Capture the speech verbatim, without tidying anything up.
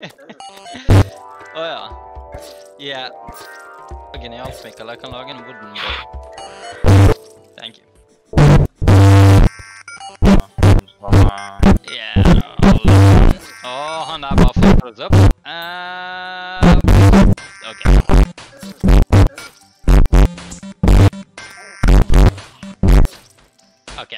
Å ja. Yeah. Genialt, Mikkel. Jeg kan lage en wooden bowl. Thank you. Yeah. Åh, han der bare fucker oss opp. Uh, ok. Ok.